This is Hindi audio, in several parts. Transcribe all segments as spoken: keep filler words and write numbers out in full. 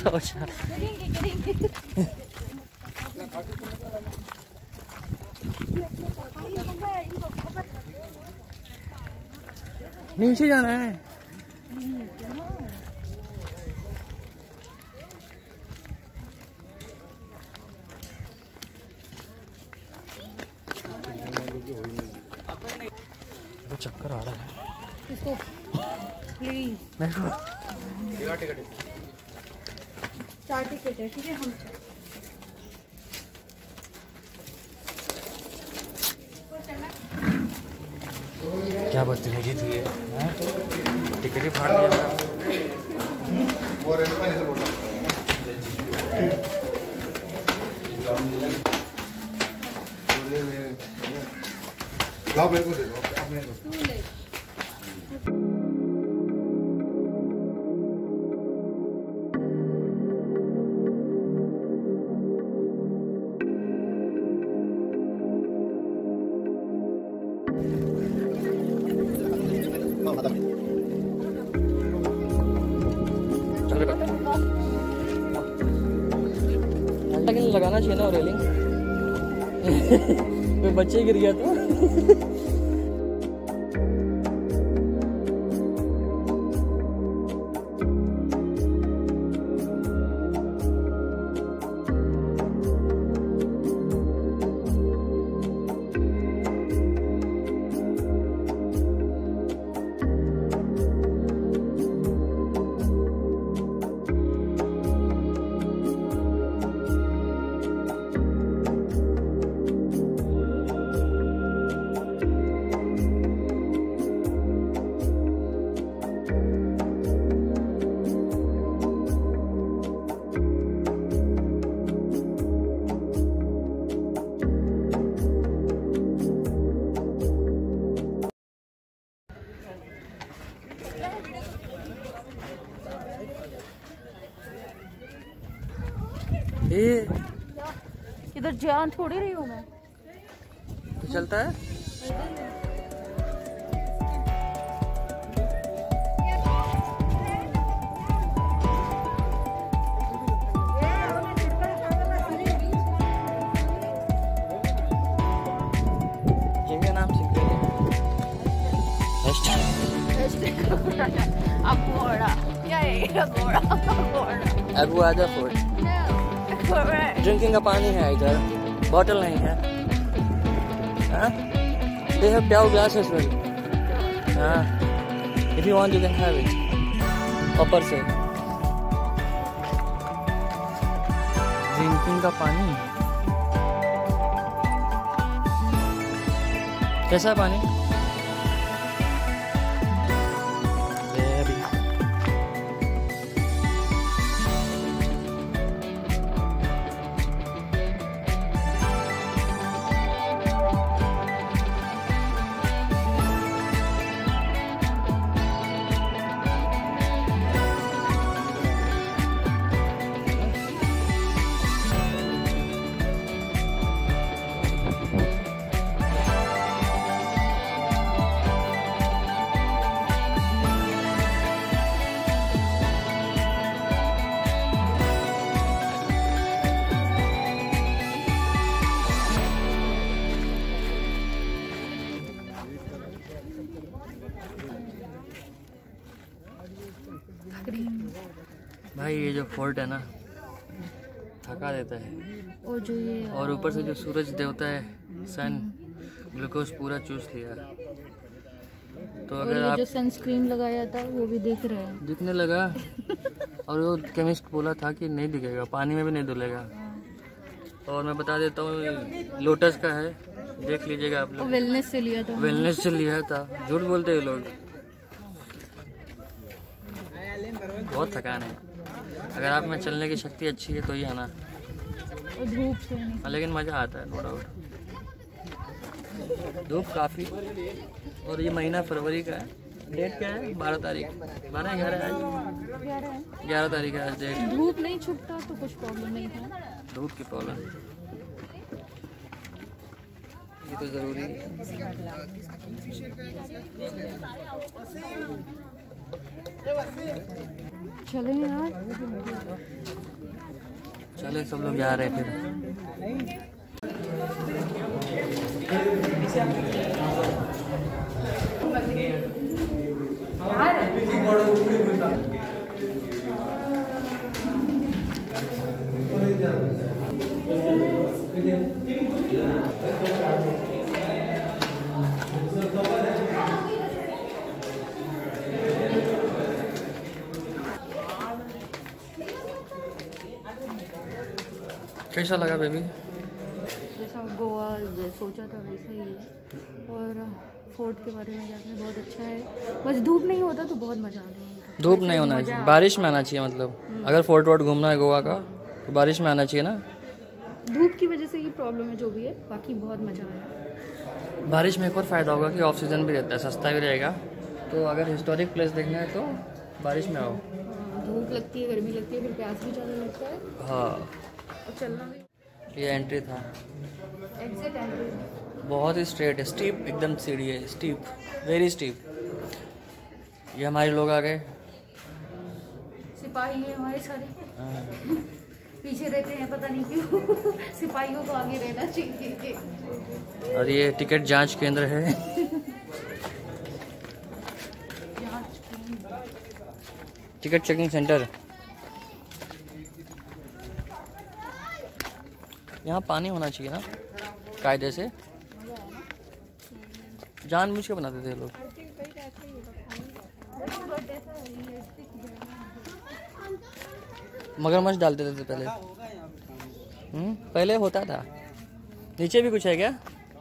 अच्छा नीचे जाना है। तो चक्कर आ रहा है। इसको प्लीज टिकट चार टिकट है, ठीक है। हम क्या बदतमीजी थी ये, टिकट ही फाड़ दिया मेरा। लेकिन लगाना चाहिए ना रेलिंग। कोई बच्चे गिर गया तो इधर जान थोड़ी रही हूँ मैं। तो चलता है। जिनका नाम अब घोड़ा क्या है? घोड़ा घोड़ा अबू आजा फोर्ट। ड्रिंकिंग का पानी है इधर, बॉटल नहीं है। हाँ? They have towel glass as well. हाँ, if you want you can have it. ऊपर से ड्रिंकिंग का पानी कैसा है पानी? भाई ये जो फोर्ट है ना थका देता है। और जो ये और ऊपर से जो सूरज देवता है सन ग्लूकोज पूरा चूस लिया। तो अगर आप जो सनस्क्रीन लगाया था वो भी दिख रहा है, दिखने लगा। और वो केमिस्ट बोला था कि नहीं दिखेगा, पानी में भी नहीं धुलेगा। और मैं बता देता हूँ लोटस का है, देख लीजिएगा आप लोग। वेलनेस से लिया था, वेलनेस से लिया था। झूठ बोलते हैं लोग। बहुत थकान है। अगर आप में चलने की शक्ति अच्छी है तो ही आना। और धूप से नहीं। लेकिन मज़ा आता है, नो डाउट। धूप काफ़ी। और ये महीना फरवरी का है। डेट क्या है? बारह तारीख बारह ग्यारह आज ग्यारह तारीख है आज डेट। धूप नहीं छुपता तो कुछ प्रॉब्लम नहीं था। धूप की प्रॉब्लम ये तो ज़रूरी है। चले यार, चले सब लोग जा रहे हैं फिर। कैसा लगा बेबी? जैसा गोवा सोचा था वैसा ही है, और फोर्ट के बारे में जानना बहुत अच्छा है। बस धूप नहीं होता तो बहुत मजा आता है। धूप नहीं होना चाहिए, बारिश में आना चाहिए। मतलब अगर फोर्ट वोर्ट घूमना है गोवा का तो बारिश में आना चाहिए ना। धूप की वजह से ही प्रॉब्लम है जो भी है, बाकी बहुत मजा आया। बारिश में एक और फ़ायदा होगा कि ऑफ सीजन भी रहता है, सस्ता भी रहेगा। तो अगर हिस्टोरिक प्लेस देखना है तो बारिश में आओ। धूप लगती है, गर्मी लगती है, फिर प्यास भी ज़्यादा लगता है। हाँ, और चलना भी। ये एंट्री था, एग्जिट एंट्री। बहुत ही स्ट्रेट है, स्टीप एकदम सीढ़ी है, स्टीप, वेरी स्टीप। ये हमारे लोग आ गए, सिपाही है हमारे सारे, पीछे रहते हैं पता नहीं क्यों। सिपाहियों को आगे रहना चाहिए। और ये टिकट जांच केंद्र है। Ticket checking centre. यहाँ पानी होना चाहिए ना कायदे से, जानबूझ के बनाते थे लोग। मगरमच्छ डालते थे पहले। हम्म पहले होता था। नीचे भी कुछ है क्या?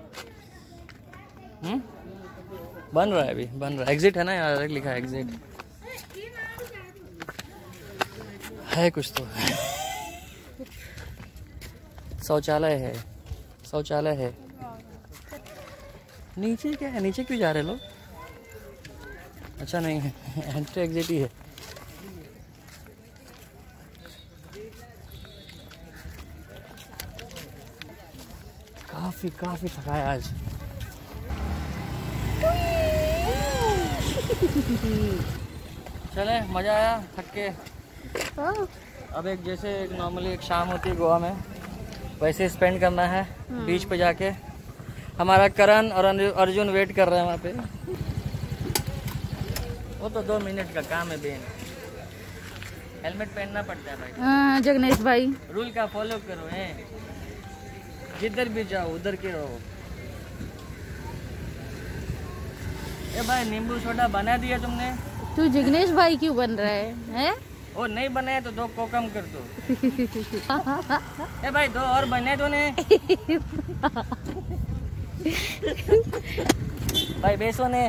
हम्म बन रहा है, अभी बन रहा है। एग्जिट है ना, यार लिखा है एग्जिट है कुछ तो। शौचालय है, शौचालय है। नीचे क्या है? नीचे क्यों जा रहे लोग? अच्छा नहीं है, एंट्री एग्जिट ही है। काफी काफी थकाया आज। चले, मजा आया थक के। अब एक जैसे एक नॉर्मली एक शाम होती है गोवा में, वैसे स्पेंड करना है बीच पे जाके। हमारा करण और अर्जुन वेट कर रहे हैं वहाँ पे। वो तो दो मिनट का काम है बेन। हेलमेट पहनना पड़ता है भाई। हाँ जगनेश भाई, रूल का फॉलो करो हैं, जिधर भी जाओ उधर के रहो। ए भाई नींबू सोडा बना दिया तुमने? तू जिग्नेश भाई क्यों बन रहा है? हैं? ओ नहीं बनाया तो दो को कम कर दो। ए भाई दो और बने दो ने। भाई बेसो ने।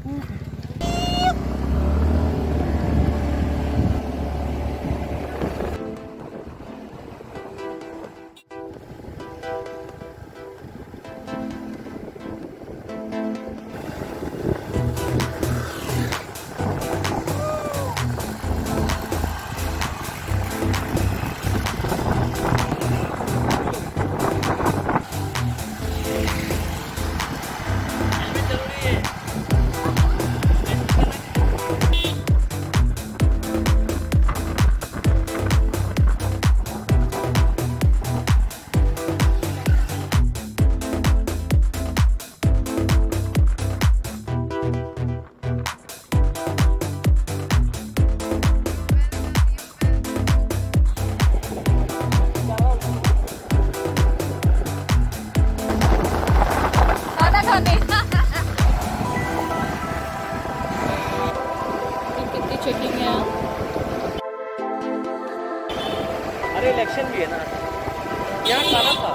अरे इलेक्शन भी है ना, यहाँ खाना था,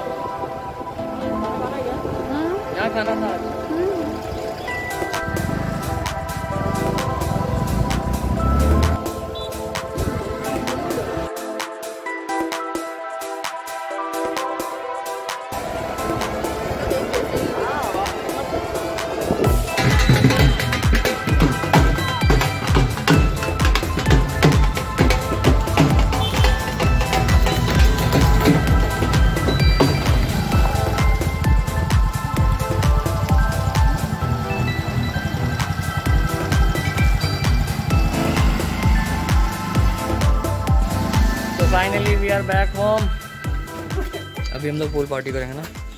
यहाँ खाना था आज। मॉम, अभी हम लोग पूल पार्टी करेंगे ना।